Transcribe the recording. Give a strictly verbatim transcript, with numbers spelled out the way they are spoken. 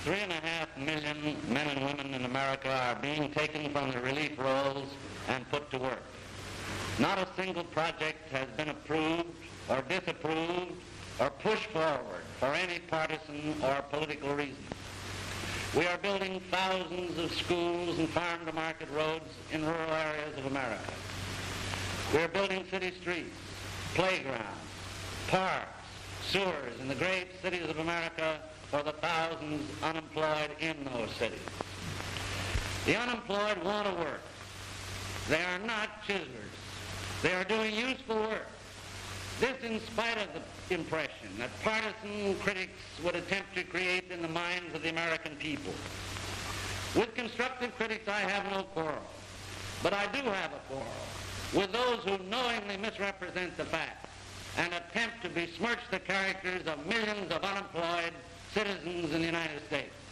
three and a half million men and women in America are being taken from the relief rolls and put to work. Not a single project has been approved or disapproved or pushed forward for any partisan or political reason. We are building thousands of schools and farm-to-market roads in rural areas of America. We are building city streets, playgrounds, parks, sewers in the great cities of America for the thousands unemployed in those cities. The unemployed want to work. They are not chiselers. They are doing useful work. This in spite of the impression that partisan critics would attempt to create in the minds of the American people. With constructive critics, I have no quarrel. But I do have a quarrel with those who knowingly misrepresent the facts and attempt to besmirch the characters of millions of unemployed citizens in the United States.